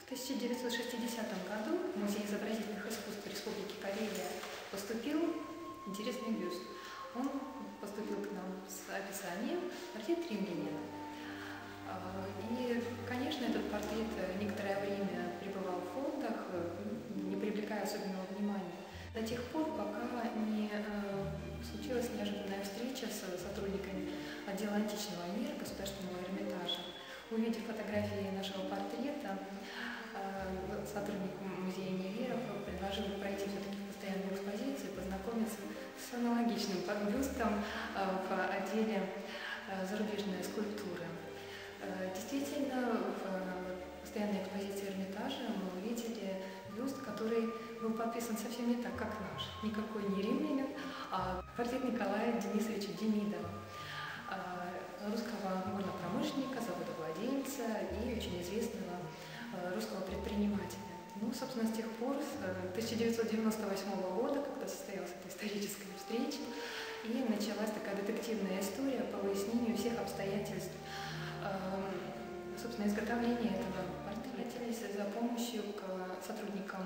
1960 году в Музей изобразительных искусств Республики Карелия поступил интересный бюст. Он поступил к нам с описанием портрет римлянина. И, конечно, этот портрет некоторое время пребывал в фондах, не привлекая особенного внимания, до тех пор, пока не случилась неожиданная встреча с сотрудниками отдела античного мира Государственного Эрмитажа. Увидев фотографии нашего портрета, сотрудник музея Неверов предложил пройти все-таки в постоянную экспозицию и познакомиться с аналогичным бюстом в отделе зарубежной скульптуры. Действительно, в постоянной экспозиции Эрмитажа мы увидели бюст, который был подписан совсем не так, как наш. Никакой не римлянин, а портрет Николая Денисовича Демидова, русского горнопромышленника, заводовладельца и очень известного русского предпринимателя. Ну, собственно, с тех пор, с 1998 года, когда состоялась эта историческая встреча, и началась такая детективная история по выяснению всех обстоятельств, собственно, изготовления этого портрета. За помощью к сотрудникам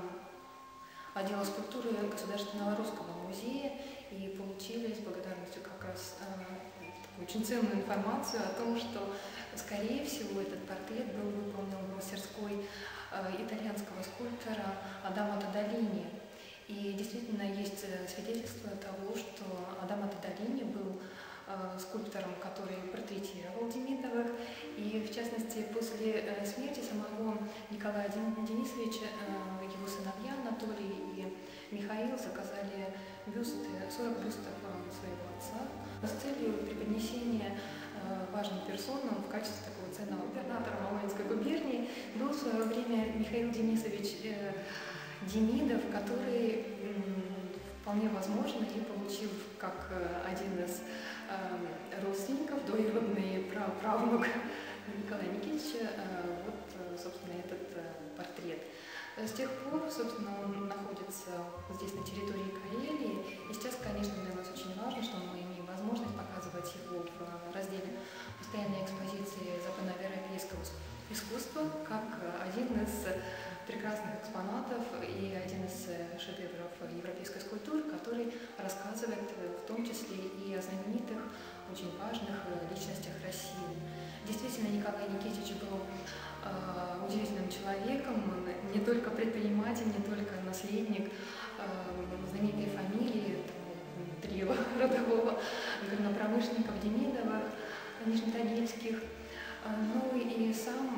отдела скульптуры Государственного русского музея и получили с благодарностью как раз очень ценную информацию о том, что, скорее всего, этот портрет был выполнен в мастерской итальянского скульптора Адама Тодолини. И действительно есть свидетельство того, что Адама Тодолини был скульптором, который портретировал Демидовых, и в частности после смерти самого Николая Денисовича его сыновья Анатолий и Михаил заказали бюсты, 40 бюстов своего отца с целью преподнесения важным персонам в качестве такого ценного губернатора Волынской губернии был в свое время Михаил Денисович Демидов, который вполне возможно и получил как один из родственников, двоюродный правнук Николая Никитича, вот, собственно, этот портрет. С тех пор, собственно, он находится здесь, на территории Карелии, и сейчас, конечно, для нас очень важно, что мы имеем возможность показывать его в разделе постоянной экспозиции западноевропейского искусства, как один из прекрасных экспонатов и один из шедевров европейской скульптуры, который рассказывает в том числе и о знаменитых, очень важных личностях России. Действительно, Николай Никитич был удивительным человеком, не только предприниматель, не только наследник знаменитой фамилии, трио родового горнопромышленников Демидовых, Нижнетагильских, но и сам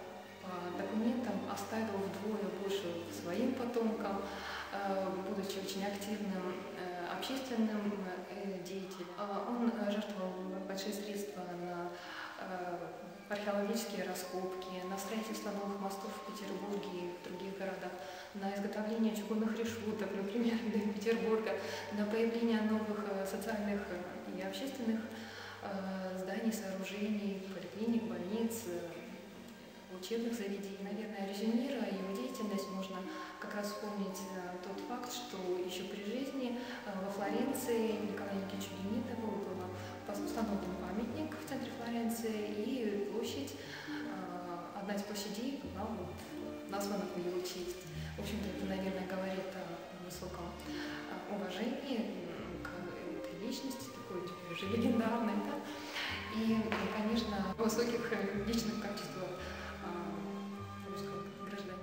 по документам оставил вдвое больше своим потомкам, будучи очень активным общественным деятелем. Он жертвовал большие средства на археологические раскопки, на строительство новых мостов в Петербурге и в других городах, на изготовление чугунных решеток, например, для Петербурга, на появление новых социальных и общественных зданий, сооружений, поликлиник, больниц, учебных заведений. Наверное, резюмируя его деятельность, можно как раз вспомнить тот факт, что еще при жизни во Флоренции Николаю Никитичу Демидову был установлен памятник в центре Флоренции, и площадь, одна из площадей была названа в его честь. В общем-то, это, наверное, говорит о высоком уважении к этой личности, такой уже легендарной, да? И, конечно, высоких личных качествах русского гражданина.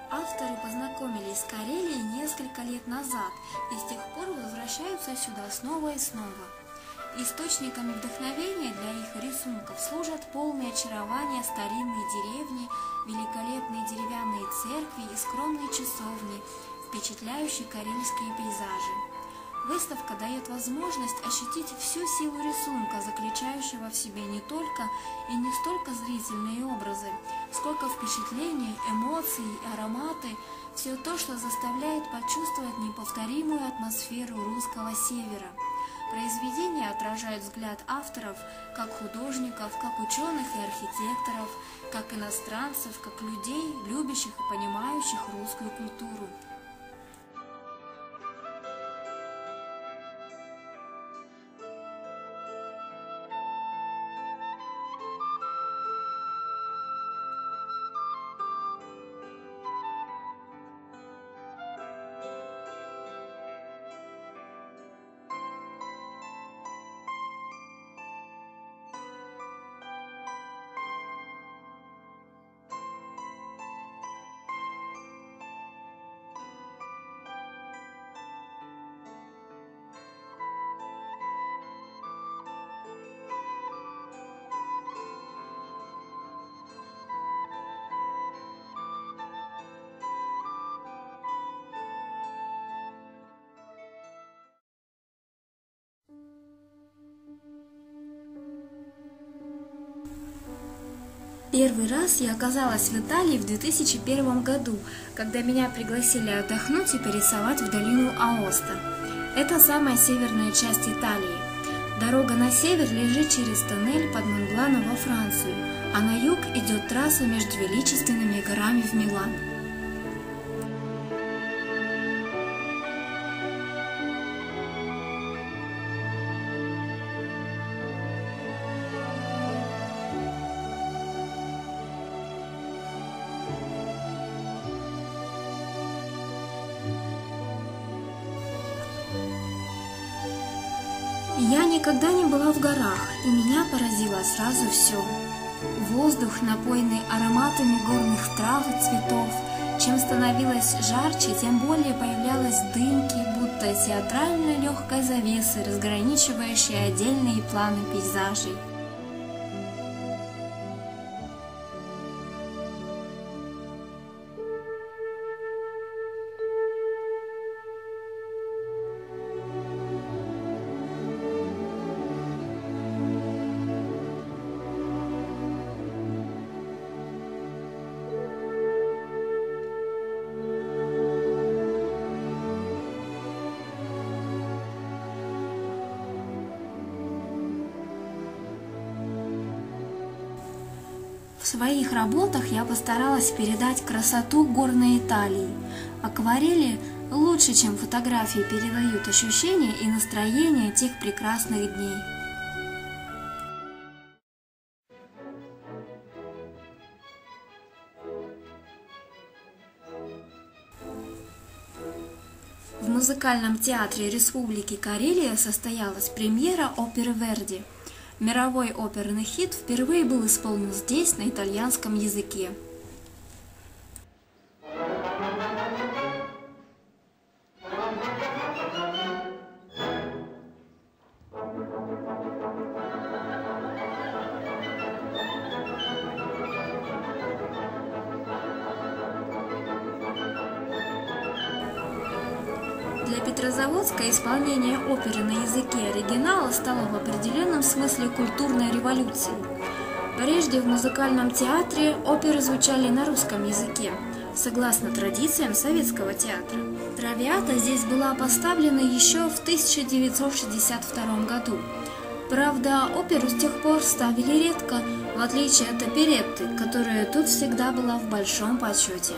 Авторы познакомились с Карелией несколько лет назад и с тех пор возвращаются сюда снова и снова. Источниками вдохновения для их рисунков служат полные очарования старинные деревни, великолепные деревянные церкви и скромные часовни, впечатляющие карельские пейзажи. Выставка дает возможность ощутить всю силу рисунка, заключающего в себе не только и не столько зрительные образы, сколько впечатления, эмоции, ароматы, все то, что заставляет почувствовать неповторимую атмосферу русского севера. Произведения отражают взгляд авторов, как художников, как ученых и архитекторов, как иностранцев, как людей, любящих и понимающих русскую культуру. Первый раз я оказалась в Италии в 2001 году, когда меня пригласили отдохнуть и порисовать в долину Аоста. Это самая северная часть Италии. Дорога на север лежит через тоннель под Монбланом во Францию, а на юг идет трасса между величественными горами в Милан. Я никогда не была в горах, и меня поразило сразу все. Воздух, напоенный ароматами горных трав и цветов. Чем становилось жарче, тем более появлялось дымки, будто театральной легкой завесы, разграничивающие отдельные планы пейзажей. В своих работах я постаралась передать красоту горной Италии. Акварели лучше, чем фотографии, передают ощущения и настроение тех прекрасных дней. В музыкальном театре Республики Карелия состоялась премьера оперы Верди. Мировой оперный хит впервые был исполнен здесь на итальянском языке. Для Петрозаводска исполнение оперы на языке оригинала стало в определенном смысле культурной революцией. Прежде в музыкальном театре оперы звучали на русском языке, согласно традициям советского театра. Травиата здесь была поставлена еще в 1962 году. Правда, оперу с тех пор ставили редко, в отличие от оперетты, которая тут всегда была в большом почете.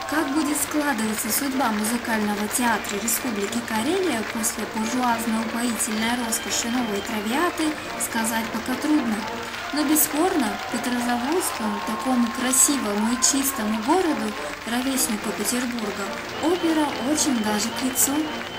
Как будет складываться судьба музыкального театра Республики Карелия после буржуазно-упоительной роскоши новой травиаты, сказать пока трудно. Но бесспорно, Петрозаводску, такому красивому и чистому городу, ровеснику Петербурга, опера очень даже к лицу.